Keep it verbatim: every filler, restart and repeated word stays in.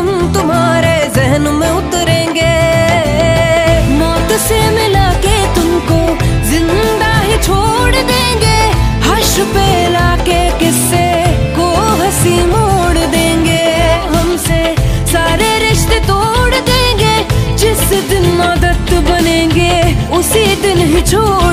हम तुम्हारे जहन में उतरेंगे। मौत से मिला के तुमको जिंदा ही छोड़ देंगे। हश्र पे लाके किस्से को हंसी मोड़ देंगे। हमसे सारे रिश्ते तोड़ देंगे। जिस दिन मदद बनेंगे उसी दिन ही छोड़